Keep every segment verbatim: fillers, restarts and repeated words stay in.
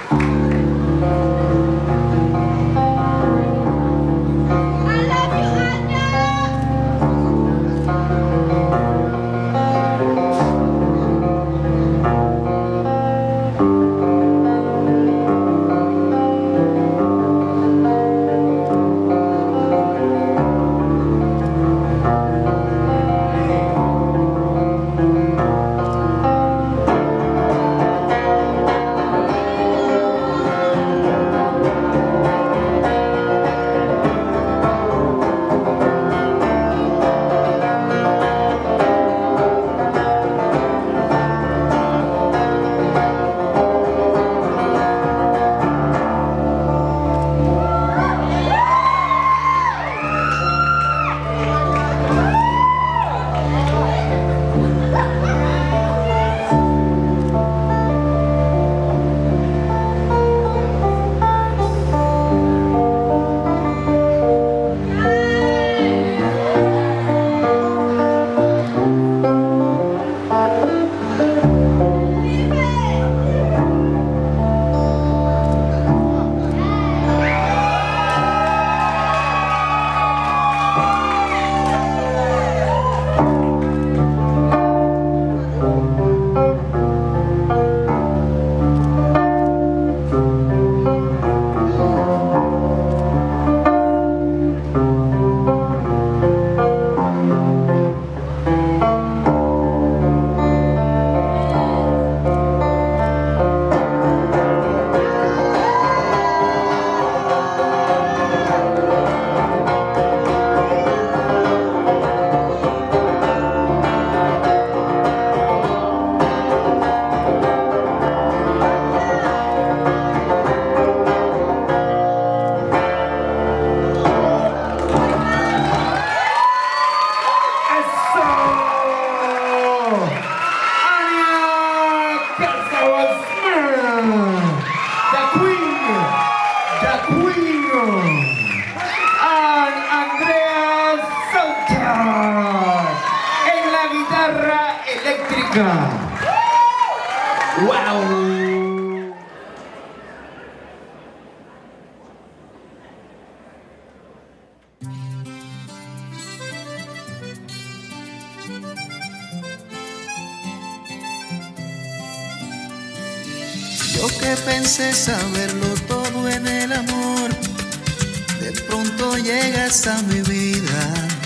¡Wow! Yo que pensé saberlo todo en el amor, de pronto llegas a mi vida,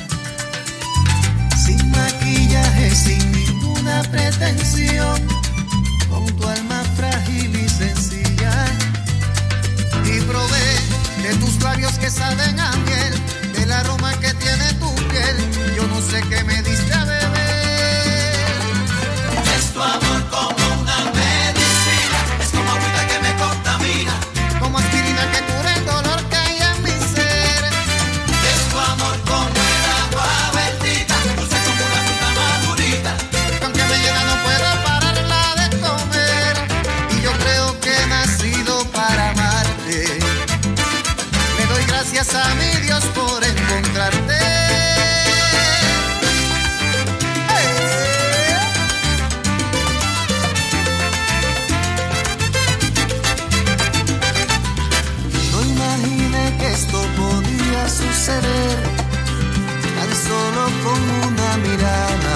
sin maquillaje, sin ninguna pretensión, con tu alma frágil y sencilla. Y probé de tus labios que saben a miel, del aroma que tiene tu piel. Yo no sé qué me diste a beber. Es tu amor como una medicina, es como agüita que me contamina, como aspirina que cura el dolor que hay en mi ser. Es tu amor como el agua bendita, dulce como una fruta madurita, que aunque me llena no puedo pararla de comer. Y yo creo que he nacido para amarte. Le doy gracias a mi Dios por encontrarte. Esto podía suceder tan solo con una mirada.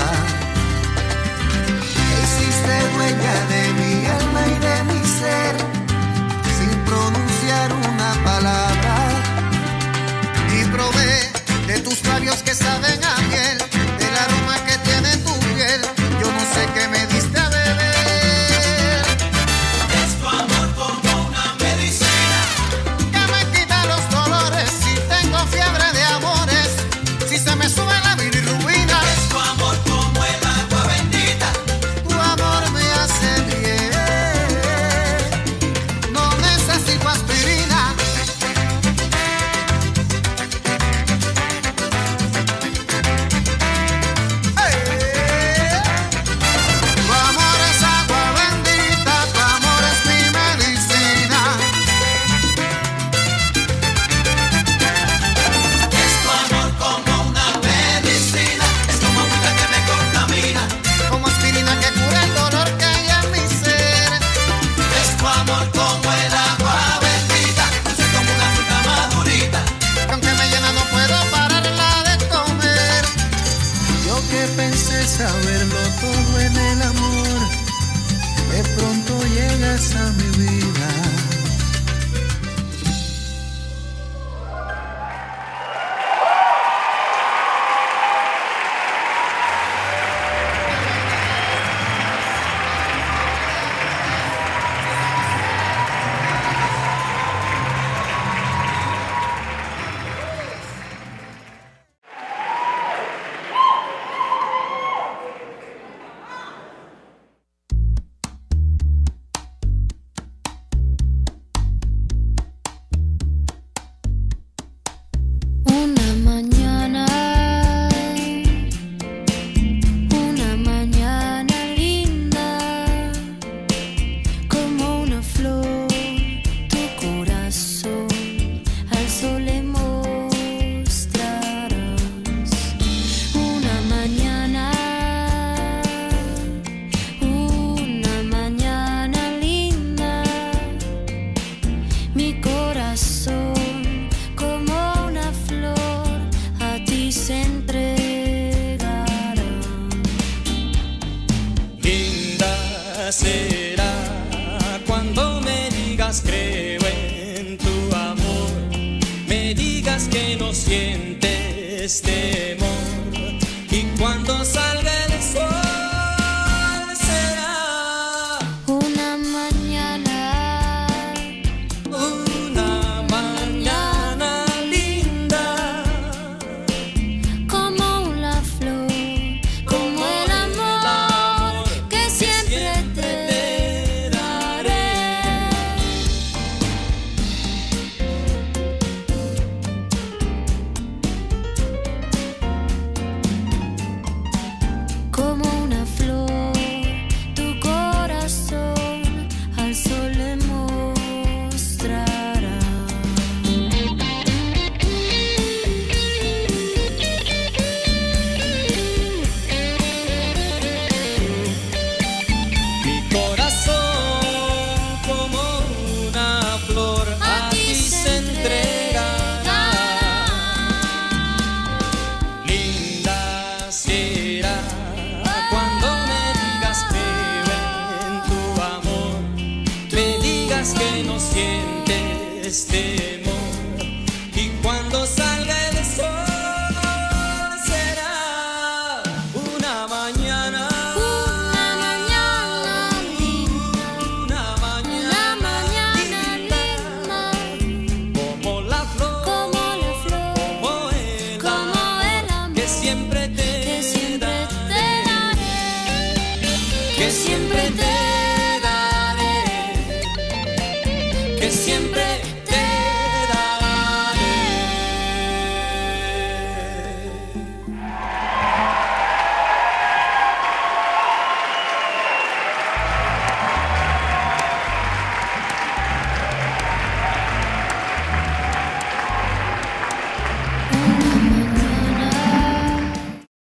Hiciste huella de mi alma y de mi ser, sin pronunciar una palabra. Y probé de tus labios que saben a miel, del aroma que tiene tu piel. Yo no sé qué me diste a beber. Es tu amor como una medicina, fiebre de amores, si se me sube la bilirrubina. Es tu amor como el agua bendita, tu amor me hace bien, no necesito aspirina. Hey. Tu amor es agua bendita, tu amor es mi medicina. Como aspirina que cura el dolor que hay en mi ser. Es tu amor como el llegas a mi vida. Será cuando me digas creo en tu amor, me digas que no sientes temor, y cuando salga el sol será una mañana, una mañana linda, como una flor, como el amor que siempre te daré. Como una flor, tu corazón al sol le mostrará. mi corazón como una flor a ti se entregará. Linda será cuando me digas creo en tu amor, me digas que no sientes temor,